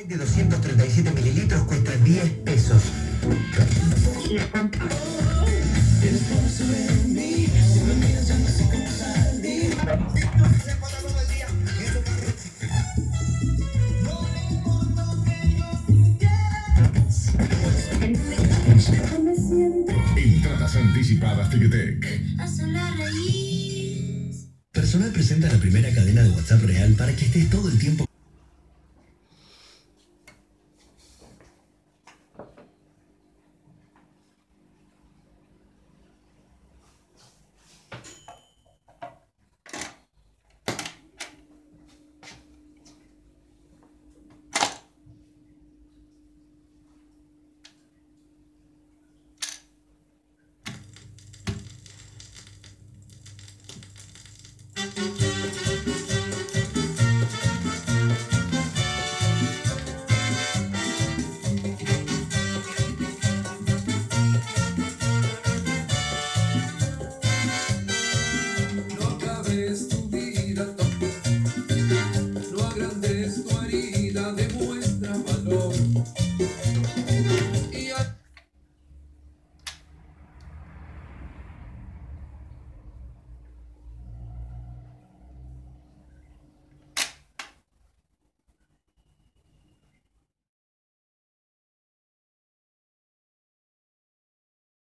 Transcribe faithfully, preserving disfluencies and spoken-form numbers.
de doscientos treinta y siete mililitros cuesta diez pesos. Entradas anticipadas Ticketek. Personal presenta la primera cadena de WhatsApp real para que estés todo el tiempo